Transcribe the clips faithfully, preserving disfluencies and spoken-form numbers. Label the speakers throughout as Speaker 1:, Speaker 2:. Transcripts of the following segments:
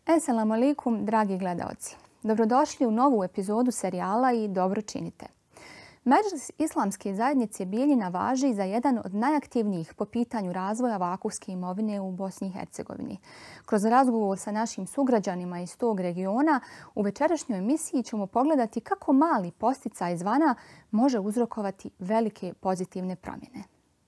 Speaker 1: Esselamu alaikum, dragi gledaoci. Dobrodošli u novu epizodu serijala i dobro činite. Medžlis Islamske zajednice Bijeljina važi za jedan od najaktivnijih po pitanju razvoja vakufske imovine u Bosni i Hercegovini. Kroz razgovor sa našim sugrađanima iz tog regiona u večerašnjoj emisiji ćemo pogledati kako mali posticaj izvana može uzrokovati velike pozitivne promjene.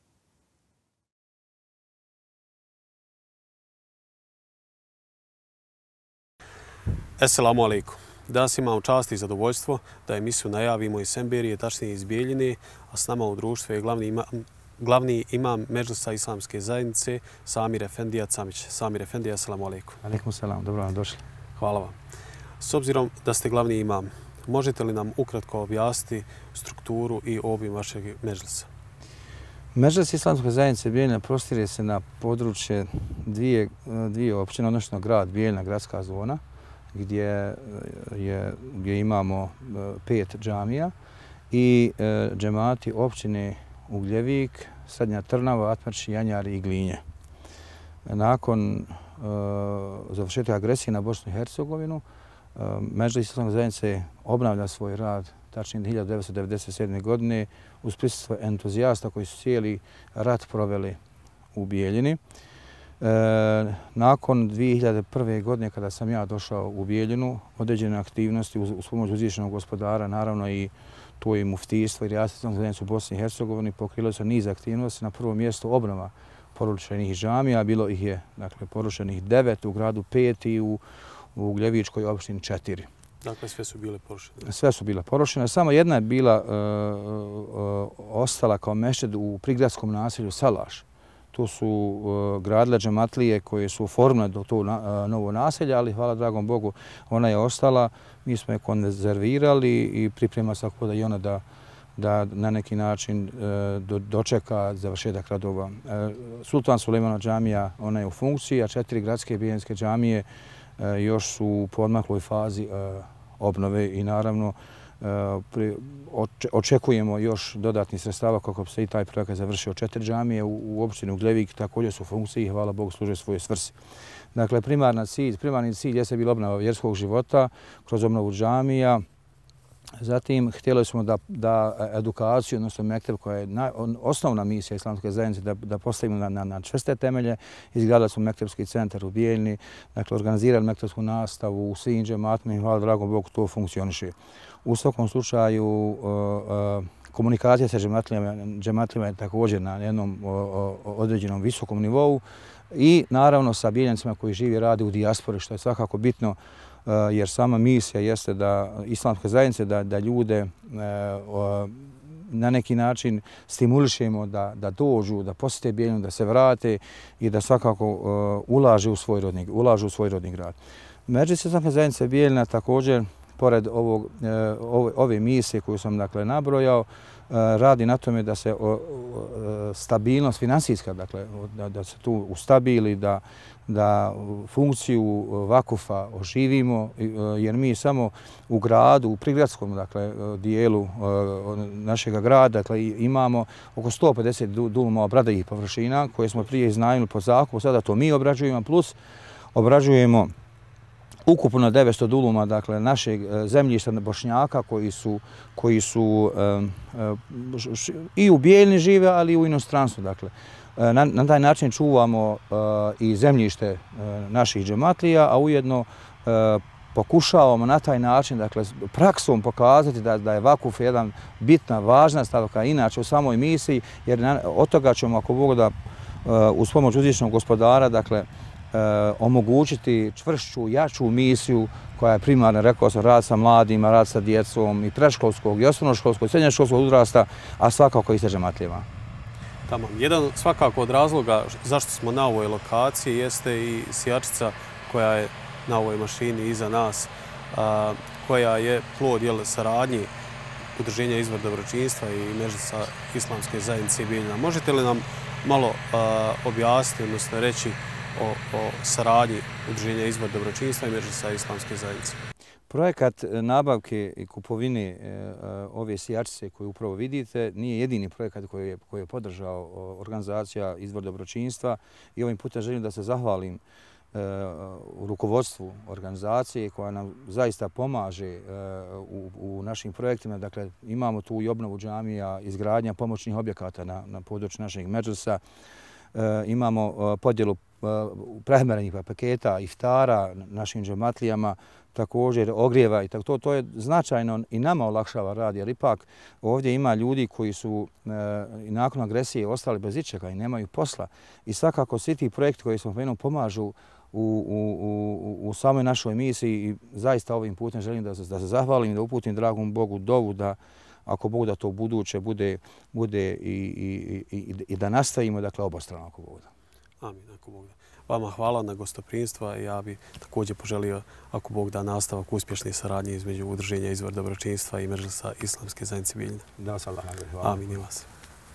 Speaker 2: Esselamu alaikum. Danas imamo čast i zadovoljstvo da emisiju najavimo iz Semberije, tačnije iz Bijeljine, a s nama u društvu je glavni, ima, glavni imam Medžlisa Islamske zajednice Samir Efendija Camić. Samir Efendija, esselamu alaikum.
Speaker 3: Alaikum selam, dobro vam došli.
Speaker 2: Hvala vam. S obzirom da ste glavni imam, možete li nam ukratko objasniti strukturu i obim vašeg Medžlisa?
Speaker 3: Medžlis Islamske zajednice Bijeljina prostire se na područje dvije, dvije općine, odnosno grad Bijeljina, gradska zona, gdje, je, gdje imamo pet džamija i e, džemati općine Ugljevik, Srednja Trnava, Atmarč, Janjari i Glinje. Nakon e, završetka agresije na Bosnu i Hercegovinu, e, Medžlis Islamske zajednice obnavlja svoj rad tačnije hiljadu devetsto devedeset sedme. godine uz prisustvo entuzijasta koji su cijeli rat proveli u Bijeljini. E, nakon dvije hiljade prve. godine kada sam ja došao u Bijeljinu, određene aktivnosti uz, uz pomoć uzvišenog gospodara, naravno i to i muftijstvo i Rijasat Islamske zajednice u Bosni i Hercegovini, pokrilo se niz aktivnosti. Na prvom mjestu obnova porušenih džamija, bilo ih je dakle, porušenih devet, u gradu pet i u, u Ugljevičkoj opštini četiri.
Speaker 2: Dakle, sve su bile porušene?
Speaker 3: Sve su bile porušene. Samo jedna je bila uh, uh, ostala kao mešćid u prigradskom naselju Salaš. Tu su uh, gradile džematlije koje su oformile do to na, uh, novo naselje, ali hvala dragom Bogu ona je ostala. Mi smo je konzervirali i priprema se ako da i ona da, da na neki način uh, do, dočeka završetak radova. Uh, Sultan Sulejmanova džamija, ona je u funkciji, a četiri gradske bijeljinske džamije uh, još su u podmakloj fazi uh, obnove i naravno očekujemo još dodatnih sredstava kako bi se i taj projekat završio. Četiri džamije u opštini Ugljevik također su u funkciji i hvala Bogu služe svoje svrsi. Dakle, primarna cilj, primarni cilj jeste bila obnova vjerskog života kroz obnovu džamija. Zatim, htjeli smo da, da edukaciju, odnosno mekteb koja je na, osnovna misija Islamske zajednice, da, da postavimo na, na, na čvrste temelje. Izgradili smo mektebski centar u Bijeljini, dakle, organizirali mektebsku nastavu u svim džematima i hvala dragom Bogu to funkcioniše. U svakom slučaju, uh, uh, komunikacija sa džematlima je također na jednom uh, uh, određenom visokom nivou i naravno sa Bijeljancima koji živi i radi u dijaspori, što je svakako bitno, Uh, jer sama misija jeste da Islamske zajednice, da, da ljude uh, uh, na neki način stimulišemo da, da dođu, da posjete Bijeljinu, da se vrate i da svakako uh, ulaže u svoj rodni, ulažu u svoj rodni grad. Medžlis Islamske zajednice Bijeljina također, pored ovog, uh, ove, ove misije koju sam dakle, nabrojao, uh, radi na tome da se uh, uh, stabilnost finansijska, dakle, da, da se tu ustabili, da da funkciju vakufa oživimo, jer mi samo u gradu, u prigradskom dakle, dijelu našeg grada dakle, imamo oko sto pedeset duluma obradivih površina koje smo prije iznajmili po zakupu, sada to mi obrađujemo, plus obrađujemo ukupno devetsto duluma dakle, našeg zemljišta Bošnjaka koji su, koji su um, i u Bijeljini žive, ali i u inostranstvu. Dakle. Na, na taj način čuvamo uh, i zemljište uh, naših džematlija, a ujedno uh, pokušavamo na taj način, dakle, praksom pokazati da, da je vakuf jedan bitna, važna stavka inače u samoj misiji, jer na, od toga ćemo, ako Bog da, uh, uz pomoć uzvišenog gospodara, dakle, uh, omogućiti čvršću, jaču misiju koja je primarna, rekao sam, rad sa mladima, rad sa djecom i predškolskog, i osnovnoškolskog, i srednjoškolskog uzrasta, a svakako i sa džematlijama.
Speaker 2: Tamo. Jedan svakako od razloga zašto smo na ovoj lokaciji jeste i sijačica koja je na ovoj mašini iza nas, a, koja je plod jel, saradnji Udruženja Izvor dobročinstva i Medžlisa Islamske zajednice Bijeljina. Možete li nam malo a, objasniti, odnosno reći o, o saradnji Udruženja Izvor dobročinstva i Medžlisa Islamske zajednice?
Speaker 3: Projekat nabavke i kupovine ove sijačice koju upravo vidite nije jedini projekat koji je, koji je podržao organizacija Izvor dobročinstva i ovim putem želim da se zahvalim u rukovodstvu organizacije koja nam zaista pomaže u, u našim projektima. Dakle, imamo tu i obnovu džamija, izgradnja pomoćnih objekata na, na području našeg medžlisa. Imamo podjelu prehrambenih paketa, iftara našim džematlijama, također ogrijeva i tako to. To je značajno i nama olakšava rad, jer ipak ovdje ima ljudi koji su i nakon agresije ostali bez ičega i nemaju posla. I svakako svi ti projekti koji smo spomenuli pomažu u, u, u, u samoj našoj misiji i zaista ovim putem želim da, da se zahvalim i da uputim dragom Bogu dovu da ako Bog da to u buduće bude, bude i, i, i, i da nastavimo, dakle, obostrano ako Bog da.
Speaker 2: Amin, ako Bog da. Vama hvala na gostoprimstva. Ja bi također poželio, ako Bog da, nastavak uspješne saradnje između Udruženja Izvor dobročinstva i Medžlisa Islamske zajednice Bijeljina.
Speaker 3: Da vas Allah nagradi. Hvala.
Speaker 2: Amin i vas.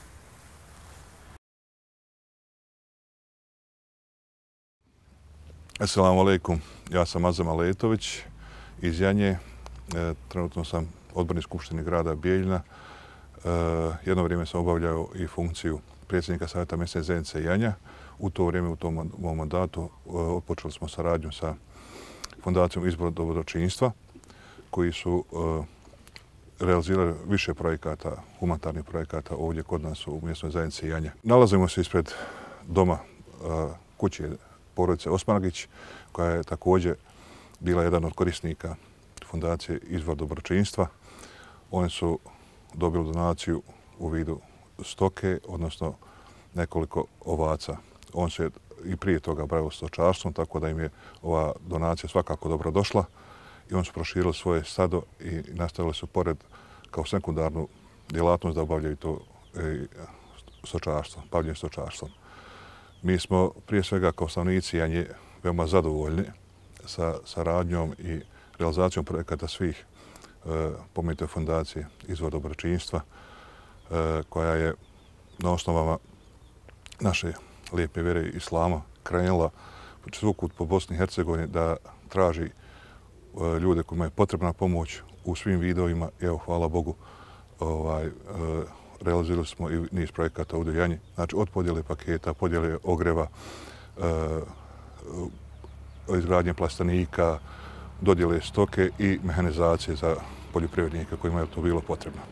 Speaker 4: Assalamu alaikum. Ja sam Azem Aletović iz Janje. E, trenutno sam odbornik Skupštine grada Bijeljina. E, jedno vrijeme sam obavljao i funkciju predsjednika Savjeta mjesne zajednice Janja. U to vrijeme, u tom mom mandatu, otpočeli smo saradnju sa Fondacijom Izvor dobročinstva, koji su realizirali više projekata, humanitarnih projekata ovdje kod nas u mjesnoj zajednici Janja. Nalazimo se ispred doma kuće porodice Osmanagić, koja je također bila jedan od korisnika Fondacije Izvor dobročinstva. Oni su dobili donaciju u vidu stoke, odnosno nekoliko ovaca. On se i prije toga bavio stočarstvom, tako da im je ova donacija svakako dobro došla i oni su proširili svoje stado i nastavili su pored kao sekundarnu djelatnost da obavljaju to stočarstvo, bavljenje stočarstvom. Mi smo prije svega kao stanovnici Janje veoma zadovoljni sa saradnjom i realizacijom projekata svih e, pomenute fondacije Izvor dobročinstva, e, koja je na osnovama naše lijepe vjere islama krenula svukut po Bosni i Hercegovini da traži e, ljude kojima je potrebna pomoć u svim vidovima. Evo, hvala Bogu, ovaj, e, realizirali smo i niz projekata ovdje u Janji. Znači, od podjele paketa, podjele ogreva, e, izgradnje plastenika, dodjele stoke i mehanizacije za poljoprivrednike kojima je to bilo potrebno.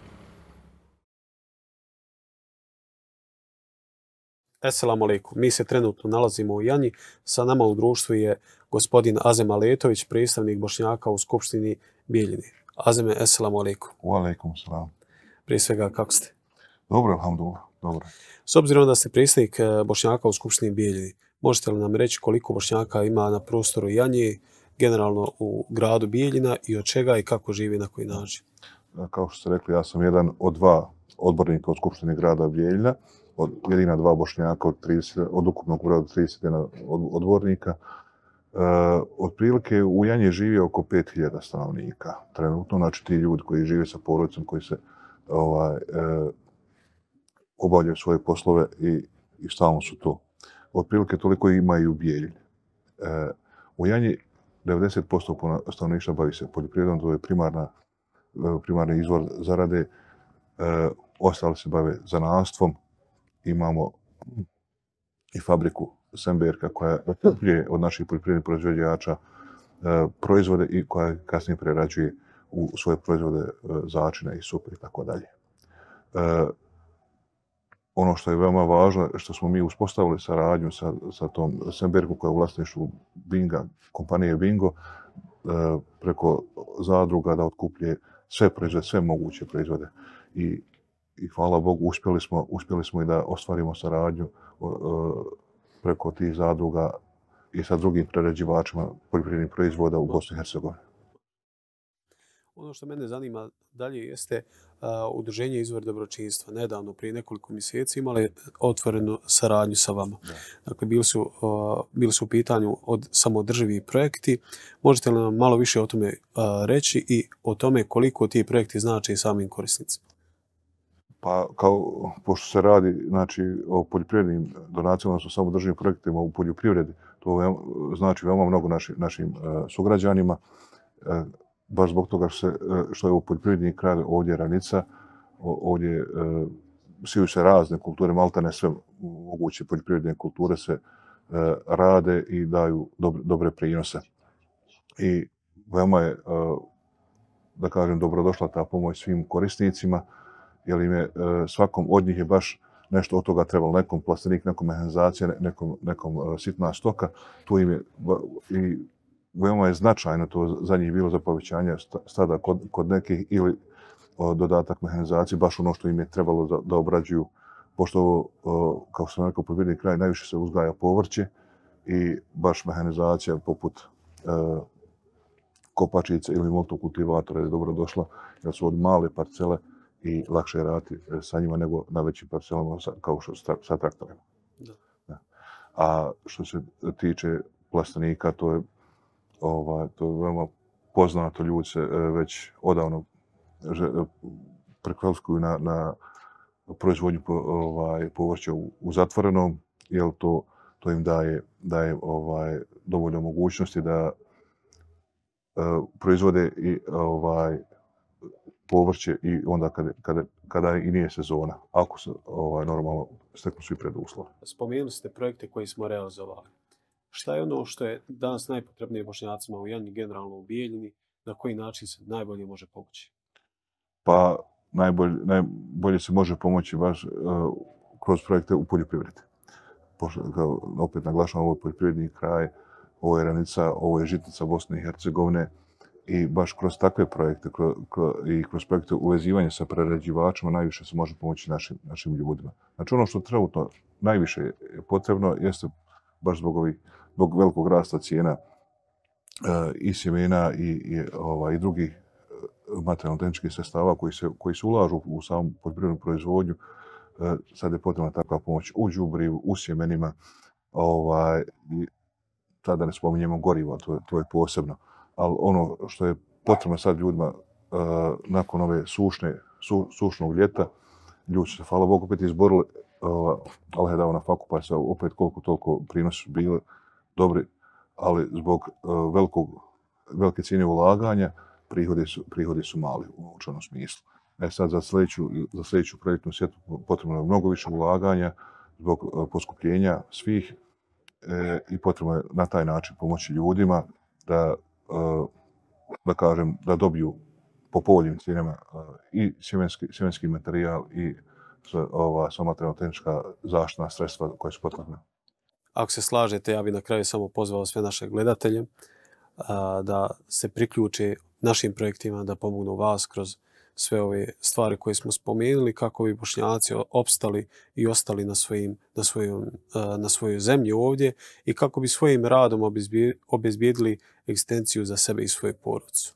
Speaker 2: Assalamu alaikum. Mi se trenutno nalazimo u Janji. Sa nama u društvu je gospodin Azem Aletović, predstavnik Bošnjaka u Skupštini Bijeljine. Azeme, assalamu alaikum.
Speaker 4: Wa alaikum salam.
Speaker 2: Prije svega, kako ste?
Speaker 4: Dobro, alhamdulillah. Dobro.
Speaker 2: S obzirom da ste predstavnik Bošnjaka u Skupštini Bijeljine, možete li nam reći koliko Bošnjaka ima na prostoru Janje, generalno u gradu Bijeljina i od čega i kako živi, na koji način?
Speaker 4: Kao što ste rekli, ja sam jedan od dva odbornika u Skupštini grada Bijeljina, od jedina dva Bošnjaka od, trideset, od ukupnog broja trideset jedan odbornika. E, otprilike u Janji živi oko pet hiljada stanovnika. Trenutno, znači ti ljudi koji žive sa porodicom, koji se ovaj, e, obavljaju svoje poslove i, i stalno su to. Otprilike toliko ima i u Bijeljini. E, u Janji devedeset posto stanovništva bavi se poljoprivredom, to je primarna, primarni izvor zarade. E, ostali se bave zanatstvom. Imamo i fabriku Semberka koja otkupljuje od naših poljoprivrednih proizvođača e, proizvode i koja kasnije prerađuje u svoje proizvode e, začine i supe i tako dalje. Ono što je veoma važno, što smo mi uspostavili saradnju sa, sa tom Semberkom koja je u vlasništvu Binga, kompanije Bingo, e, preko zadruga da otkupljuje sve proizvode, sve moguće proizvode. I I hvala Bogu, uspjeli smo, uspjeli smo i da ostvarimo saradnju uh, preko tih zadruga i sa drugim prerađivačima poljoprivrednih proizvoda u Bosni i Hercegovini.
Speaker 2: Ono što mene zanima dalje jeste uh, Udruženje Izvor dobročinstva. Nedavno, prije nekoliko mjeseci, imali otvorenu saradnju sa vama. Da. Dakle, bili su, uh, bili su u pitanju od samoodrživi projekti. Možete li nam malo više o tome uh, reći i o tome koliko ti projekti znači samim korisnicima?
Speaker 4: Pa, kao, pošto se radi znači, o poljoprivrednim donacijama, odnosno samodrživim projektima u poljoprivredi, to je, znači veoma mnogo naši, našim uh, sugrađanima. Uh, baš zbog toga što, se, uh, što je u poljoprivredni kraj ovdje ranica, ovdje uh, siju se razne kulture, maltene sve moguće poljoprivredne kulture se rade i daju dobre, dobre prinose. I veoma je, da kažem, dobrodošla ta pomoć svim korisnicima, jer im je, svakom od njih je baš nešto od toga trebalo. Nekom plastenik, nekom mehanizacija, nekom, nekom sitna stoka. Tu im je, i veoma je značajno to za njih bilo za povećanje stada kod, kod nekih ili dodatak mehanizacije, baš ono što im je trebalo da, da obrađuju. Pošto, kao sam rekao, poljoprivredni kraj najviše se uzgaja povrće i baš mehanizacija poput uh, kopačice ili motokultivatora je dobro došla, jer su od male parcele i lakše je raditi sa njima nego na većim parcelama kao što sa, sa traktorima. Da. Da. A što se tiče plastenika, to je, ovaj, to je veoma poznato, ljudi se već odavno prekvalifikuju na, na proizvodnju ovaj, povrća u, u zatvorenom, jer to, to im daje, daje ovaj, dovoljno mogućnosti da uh, proizvode i ovaj, povrće i onda kada, kada, kada i nije sezona, ako se ovaj, normalno steknu svi preduslovi.
Speaker 2: Spomenuli ste projekte koji smo realizovali. Šta je ono što je danas najpotrebnije Bošnjacima u Janji, generalno u Bijeljini, na koji način se najbolje može pomoći?
Speaker 4: Pa najbolje, najbolje se može pomoći baš uh, kroz projekte u poljoprivredi. Pošto, kao, opet naglašavam, ovo je poljoprivredni kraj, ovo je ranica, ovo je žitnica Bosne i Hercegovine i baš kroz takve projekte kroz, kroz, i kroz projekte uvezivanja sa prerađivačima najviše se može pomoći našim, našim ljudima. Znači ono što trenutno najviše je potrebno jeste baš zbog, ovih, zbog velikog rasta cijena uh, i sjemena i, i, ovaj, i drugih materijalno-tehničkih sredstava koji se, koji se ulažu u samu poljoprivrednu proizvodnju. E, sad je potrebna takva pomoć u đubrivu, u sjemenima, ovaj, i tada ne spominjemo gorivo, to je, to je posebno. Ali ono što je potrebno sad ljudima e, nakon ove sušne, su, sušnog ljeta, ljudi su se, hvala Bogu, opet izborili, Allah je dao na faku, pa se opet koliko toliko prinosi su bili dobri, ali zbog e, velikog, velike cijene ulaganja, Prihodi su, prihodi su mali u novčanom smislu. E sad za sljedeću, za sljedeću kreditnu sjetvu potrebno je mnogo više ulaganja zbog uh, poskupljenja svih e, i potrebno je na taj način pomoći ljudima da, uh, da kažem, da dobiju po povoljnim cijenama uh, i sjemenski, sjemenski materijal i ova sva materijalno-tehnička zaštitna sredstva koja su potrebna.
Speaker 2: Ako se slažete, ja bih na kraju samo pozvao sve naše gledatelje uh, da se priključe našim projektima, da pomognu vas kroz sve ove stvari koje smo spomenuli, kako bi Bošnjaci opstali i ostali na, svojim, na, svojom, na svojoj zemlji ovdje i kako bi svojim radom obezbijedili egzistenciju za sebe i svoju porodicu.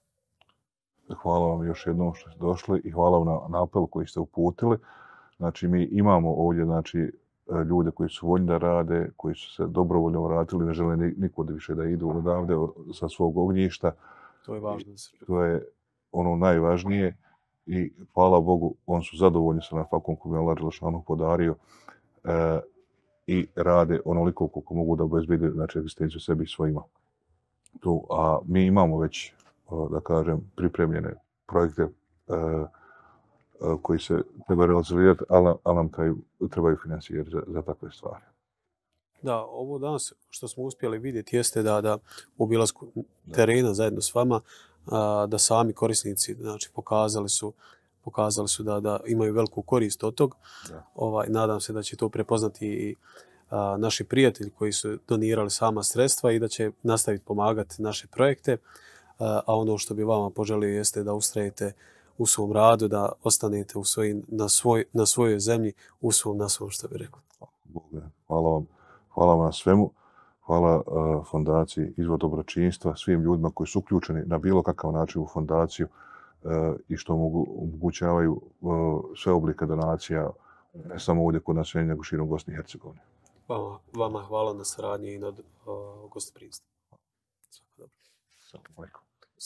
Speaker 4: Hvala vam još jednom što ste došli i hvala vam na, na apelu koji ste uputili. Znači, mi imamo ovdje znači, ljude koji su voljni da rade, koji su se dobrovoljno vratili, ne žele nikud više da idu odavde sa svog ognjišta.
Speaker 2: To je važno.
Speaker 4: To je ono najvažnije i hvala Bogu, on su zadovoljni sa nafakom koju je Allah Đelešanu podario e, i rade onoliko koliko mogu da obezbede znači, egzistenciju sebi i svojima. Tu, a mi imamo već, da kažem, pripremljene projekte e, koji se treba realizirati, ali, ali nam trebaju, trebaju finansirati za, za takve stvari.
Speaker 2: Da, ovo danas što smo uspjeli vidjeti jeste da, da u obilasku terena zajedno s vama, a, da sami korisnici znači, pokazali su, pokazali su da, da imaju veliku korist od tog. Ovaj, nadam se da će to prepoznati i a, naši prijatelji koji su donirali sama sredstva i da će nastaviti pomagati naše projekte. A, a ono što bi vama poželio jeste da ustrajete u svom radu, da ostanete u svojim, na, svoj, na svojoj zemlji, u svom, na svom, što bi rekli.
Speaker 4: Hvala vam. Hvala vam na svemu. Hvala uh, fondaciji Izvor dobročinstva, svim ljudima koji su uključeni na bilo kakav način u fondaciju uh, i što mogu, omogućavaju uh, sve oblike donacija, ne samo ovdje kod nas, nego širom Bosne i Hercegovine.
Speaker 2: Vama, vama hvala na saradnji i na uh, gostoprimstvu. Svako dobro.
Speaker 4: Svako dobro.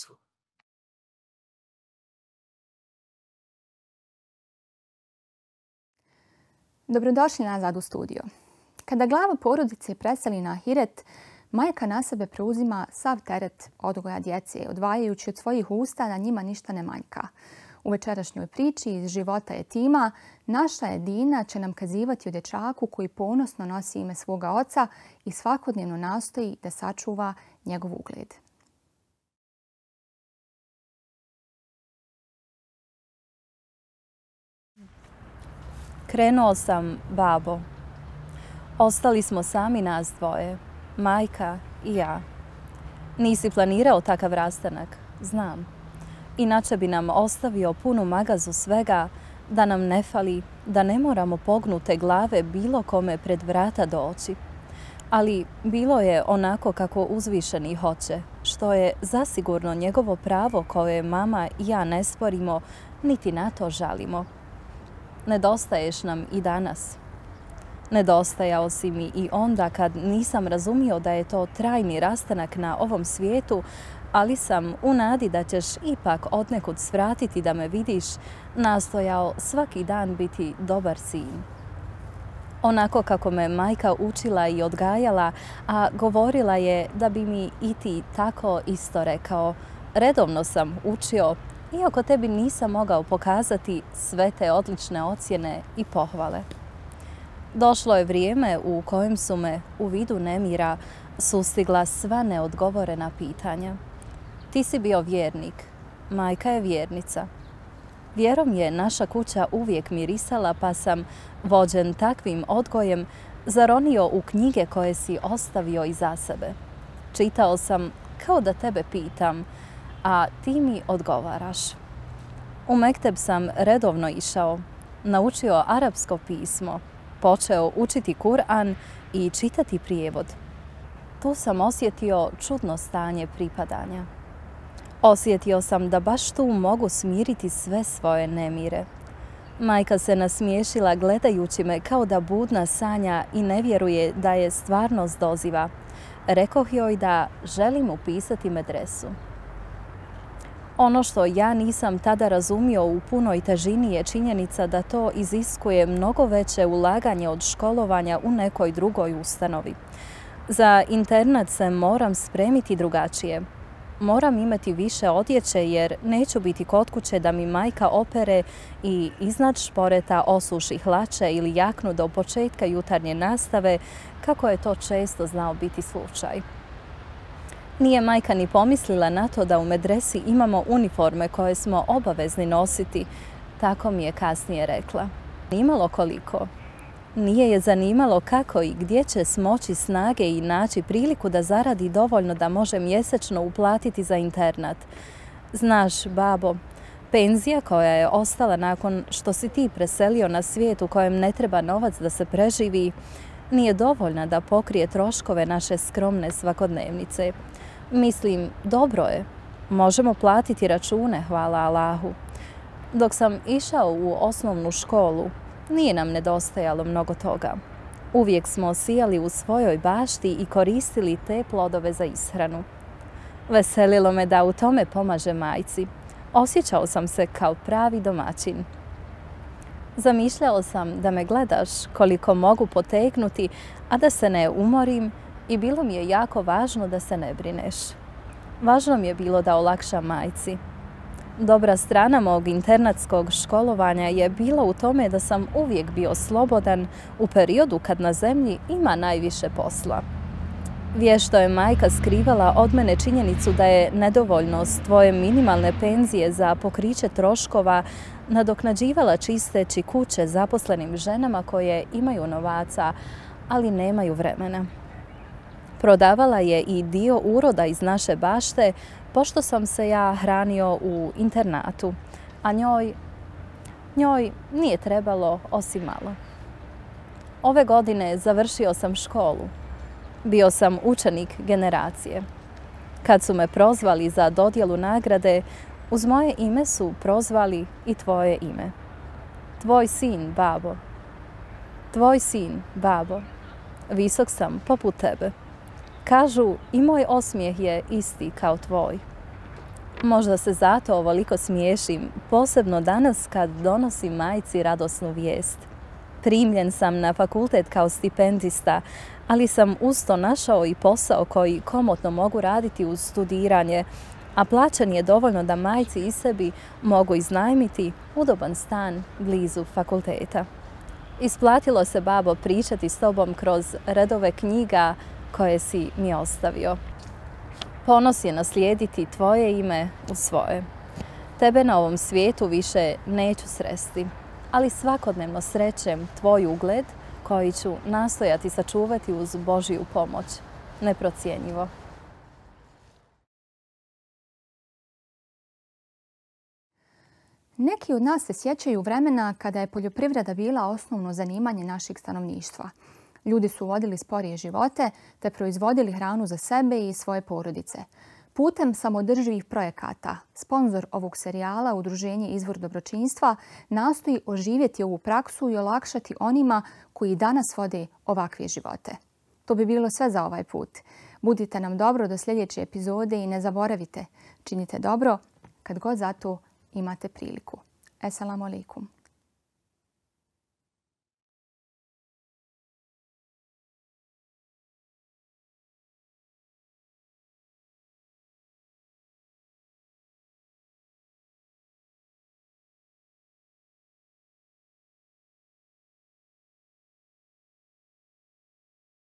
Speaker 1: Dobrodošli nazad u studio. Kada glava porodice preseli na ahiret, majka na sebe preuzima sav teret odgoja djece, odvajajući od svojih usta da njima ništa ne manjka. U večerašnjoj priči iz života Jetima naša Edina će nam kazivati o dječaku koji ponosno nosi ime svoga oca i svakodnevno nastoji da sačuva njegov ugled.
Speaker 5: Krenuo sam, babo. Ostali smo sami nas dvoje, majka i ja. Nisi planirao takav rastanak, znam. Inače bi nam ostavio punu magazu svega, da nam ne fali, da ne moramo pognute glave bilo kome pred vrata doći. Ali bilo je onako kako uzvišeni hoće, što je zasigurno njegovo pravo koje mama i ja ne sporimo, niti na to žalimo. Nedostaješ nam i danas. Nedostajao si mi i onda kad nisam razumio da je to trajni rastanak na ovom svijetu, ali sam u nadi da ćeš ipak odnekud svratiti da me vidiš, nastojao svaki dan biti dobar sin. Onako kako me majka učila i odgajala, a govorila je da bi mi i ti tako isto rekao. Redovno sam učio, iako tebi nisam mogao pokazati sve te odlične ocjene i pohvale. Došlo je vrijeme u kojem su me u vidu nemira sustigla sva neodgovorena pitanja. Ti si bio vjernik, majka je vjernica. Vjerom je naša kuća uvijek mirisala, pa sam, vođen takvim odgojem, zaronio u knjige koje si ostavio iza sebe. Čitao sam kao da tebe pitam, a ti mi odgovaraš. U mekteb sam redovno išao, naučio arapsko pismo, počeo učiti Kur'an i čitati prijevod. Tu sam osjetio čudno stanje pripadanja. Osjetio sam da baš tu mogu smiriti sve svoje nemire. Majka se nasmiješila gledajući me kao da budna sanja i ne vjeruje da je stvarnost doziva. Rekoh joj da želim upisati medresu. Ono što ja nisam tada razumio u punoj težini je činjenica da to iziskuje mnogo veće ulaganje od školovanja u nekoj drugoj ustanovi. Za internat se moram spremiti drugačije. Moram imati više odjeće jer neću biti kod kuće da mi majka opere i iznad šporeta osuši hlače ili jaknu do početka jutarnje nastave, kako je to često znao biti slučaj. Nije majka ni pomislila na to da u medresi imamo uniforme koje smo obavezni nositi, tako mi je kasnije rekla. Nimalo koliko. Nije je zanimalo kako i gdje će smoći snage i naći priliku da zaradi dovoljno da može mjesečno uplatiti za internat. Znaš, babo, penzija koja je ostala nakon što si ti preselio na svijet u kojem ne treba novac da se preživi, nije dovoljna da pokrije troškove naše skromne svakodnevnice. Mislim, dobro je. Možemo platiti račune, hvala Allahu. Dok sam išao u osnovnu školu, nije nam nedostajalo mnogo toga. Uvijek smo sijali u svojoj bašti i koristili te plodove za ishranu. Veselilo me da u tome pomaže majci. Osjećao sam se kao pravi domaćin. Zamišljao sam da me gledaš koliko mogu potegnuti, a da se ne umorim, i bilo mi je jako važno da se ne brineš. Važno mi je bilo da olakšam majci. Dobra strana mog internatskog školovanja je bila u tome da sam uvijek bio slobodan u periodu kad na zemlji ima najviše posla. Vješto je majka skrivala od mene činjenicu da je nedovoljnost tvoje minimalne penzije za pokriće troškova nadoknađivala čisteći kuće zaposlenim ženama koje imaju novaca, ali nemaju vremena. Prodavala je i dio uroda iz naše bašte, pošto sam se ja hranio u internatu, a njoj, njoj nije trebalo osim malo. Ove godine završio sam školu. Bio sam učenik generacije. Kad su me prozvali za dodjelu nagrade, uz moje ime su prozvali i tvoje ime. Tvoj sin, babo. Tvoj sin, babo. Visok sam poput tebe. Kažu, i moj osmijeh je isti kao tvoj. Možda se zato ovoliko smiješim, posebno danas kad donosim majci radosnu vijest. Primljen sam na fakultet kao stipendista, ali sam uz to našao i posao koji komotno mogu raditi uz studiranje, a plaćan je dovoljno da majci i sebi mogu iznajmiti udoban stan blizu fakulteta. Isplatilo se, babo, pričati s tobom kroz redove knjiga koje si mi ostavio. Ponos je naslijediti tvoje ime u svoje. Tebe na ovom svijetu više neću sresti, ali svakodnevno srećem tvoj ugled koji ću nastojati sačuvati uz Božju pomoć. Neprocjenjivo.
Speaker 1: Neki od nas se sjećaju vremena kada je poljoprivreda bila osnovno zanimanje našeg stanovništva. Ljudi su vodili sporije živote te proizvodili hranu za sebe i svoje porodice. Putem samodrživih projekata, sponzor ovog serijala, Udruženje Izvor dobročinstva, nastoji oživjeti ovu praksu i olakšati onima koji danas vode ovakve živote. To bi bilo sve za ovaj put. Budite nam dobro do sljedeće epizode i ne zaboravite, činite dobro kad god za to imate priliku. Esselamu alaikum.